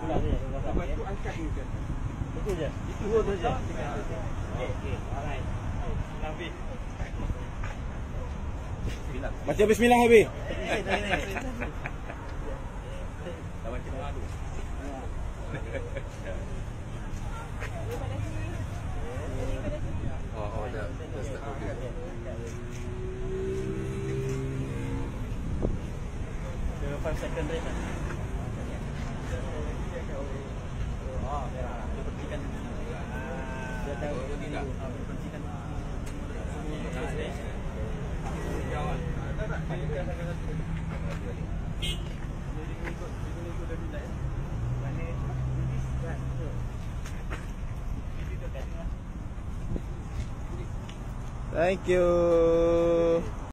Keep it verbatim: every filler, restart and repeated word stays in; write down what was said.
Lepas tu angkat ni kan. Itu je. Itu tu je. Okey, okey. Alright. Nabi. Baca bismillah Habib. Lawan kita malu. Oh, oh, dah. Dah start okey. five second rate lah. Oh, merah. Dia berhentikan dulu. Dia tahu dia tidak. Berhentikan. Jawab. Tak tak. Thank you.